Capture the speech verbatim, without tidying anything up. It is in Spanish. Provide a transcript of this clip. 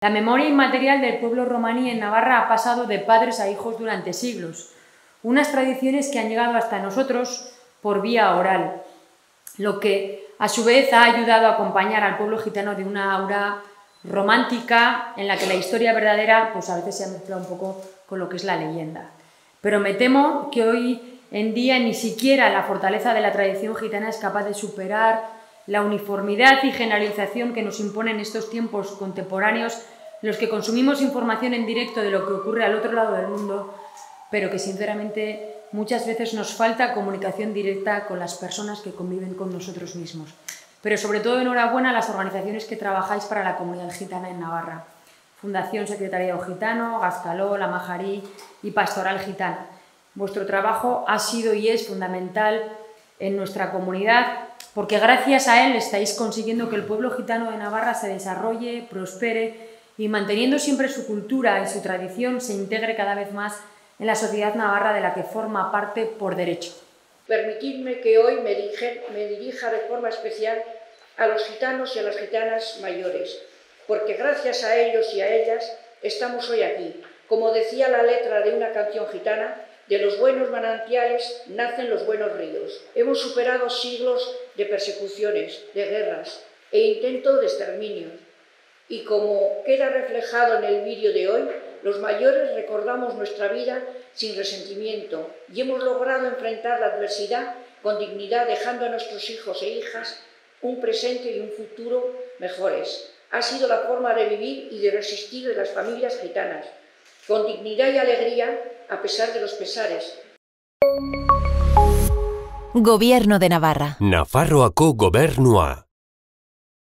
La memoria inmaterial del pueblo romaní en Navarra ha pasado de padres a hijos durante siglos, unas tradiciones que han llegado hasta nosotros por vía oral, lo que a su vez ha ayudado a acompañar al pueblo gitano de una aura romántica en la que la historia verdadera pues a veces se ha mezclado un poco con lo que es la leyenda. Pero me temo que hoy en día ni siquiera la fortaleza de la tradición gitana es capaz de superar la uniformidad y generalización que nos imponen estos tiempos contemporáneos, en los que consumimos información en directo de lo que ocurre al otro lado del mundo, pero que sinceramente muchas veces nos falta comunicación directa con las personas que conviven con nosotros mismos. Pero sobre todo enhorabuena a las organizaciones que trabajáis para la comunidad gitana en Navarra. Fundación Secretariado Gitano, Gazkaló, La Majarí y Pastoral Gitana. Vuestro trabajo ha sido y es fundamental en nuestra comunidad porque gracias a él estáis consiguiendo que el pueblo gitano de Navarra se desarrolle, prospere y manteniendo siempre su cultura y su tradición se integre cada vez más en la sociedad navarra de la que forma parte por derecho. Permitidme que hoy me, dirige, me dirija de forma especial a los gitanos y a las gitanas mayores, porque gracias a ellos y a ellas estamos hoy aquí. Como decía la letra de una canción gitana, de los buenos manantiales nacen los buenos ríos. Hemos superado siglos de persecuciones, de guerras e intentos de exterminio. Y como queda reflejado en el vídeo de hoy, los mayores recordamos nuestra vida sin resentimiento y hemos logrado enfrentar la adversidad con dignidad, dejando a nuestros hijos e hijas un presente y un futuro mejores. Ha sido la forma de vivir y de resistir de las familias gitanas, con dignidad y alegría a pesar de los pesares. Gobierno de Navarra. Nafarroako gobernua.